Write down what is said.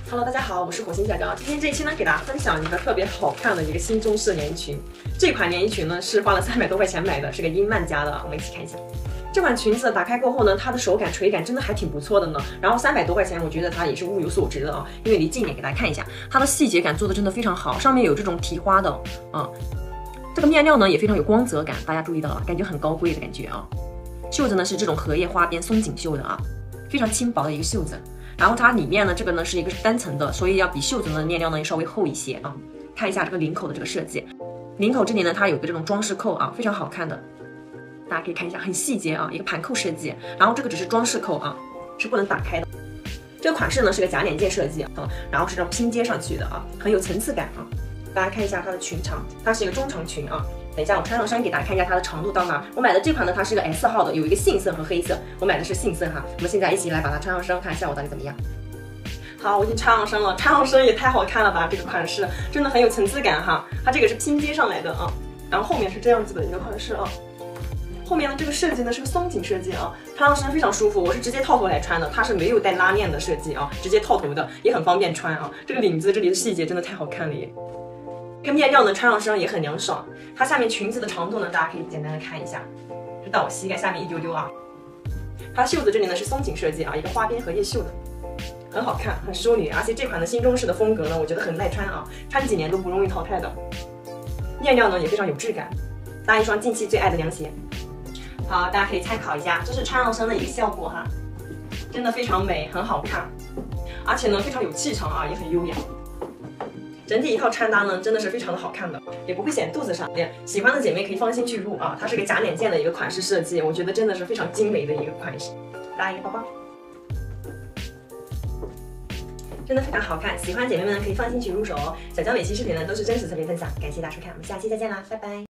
Hello， 大家好，我是火星小娇。今天这一期呢，给大家分享一个特别好看的一个新中式连衣裙。这款连衣裙呢是花了300多块钱买的，是个英曼家的，我们一起看一下。这款裙子打开过后呢，它的手感、垂感真的还挺不错的呢。然后300多块钱，我觉得它也是物有所值的啊。因为离近点给大家看一下，它的细节感做的真的非常好，上面有这种提花的这个面料呢也非常有光泽感，大家注意到了，感觉很高贵的感觉啊。袖子呢是这种荷叶花边松紧袖的啊，非常轻薄的一个袖子。然后它里面呢，这个呢是一个单层的，所以要比袖子的面料呢稍微厚一些啊。看一下这个领口的这个设计，领口这里呢它有个这种装饰扣啊，非常好看的，大家可以看一下，很细节啊，一个盘扣设计。然后这个只是装饰扣啊，是不能打开的。这个款式呢是个假脸件设计啊，然后是这种拼接上去的啊，很有层次感啊。大家看一下它的裙长，它是一个中长裙啊。等一下，我穿上身给大家看一下它的长度到哪。我买的这款呢，它是个 S 号的，有一个杏色和黑色，我买的是杏色哈。我们现在一起来把它穿上身，看效果到底怎么样。好，我已经穿上身了，穿上身也太好看了吧！这个款式真的很有层次感哈。它这个是拼接上来的啊，然后后面是这样子的一个款式啊。后面呢，这个设计呢是个松紧设计啊，穿上身非常舒服。我是直接套头来穿的，它是没有带拉链的设计啊，直接套头的，也很方便穿啊。这个领子这里的细节真的太好看了耶。这个面料呢穿上身也很凉爽，它下面裙子的长度呢，大家可以简单的看一下，就到我膝盖下面一丢丢啊。它袖子这里呢是松紧设计啊，一个花边荷叶袖的，很好看，很淑女，而且这款的新中式的风格呢，我觉得很耐穿啊，穿几年都不容易淘汰的。面料呢也非常有质感，搭一双近期最爱的凉鞋。好，大家可以参考一下，这是穿上身的一个效果哈，真的非常美，很好看，而且呢非常有气场啊，也很优雅。整体一套穿搭呢，真的是非常的好看的，也不会显肚子上。喜欢的姐妹可以放心去入啊，它是个假脸件的一个款式设计，我觉得真的是非常精美的一个款式，搭一个包包，真的非常好看。喜欢姐妹们可以放心去入手哦。小娇每期视频呢都是真实测评分享，感谢大家收看，我们下期再见啦，拜拜。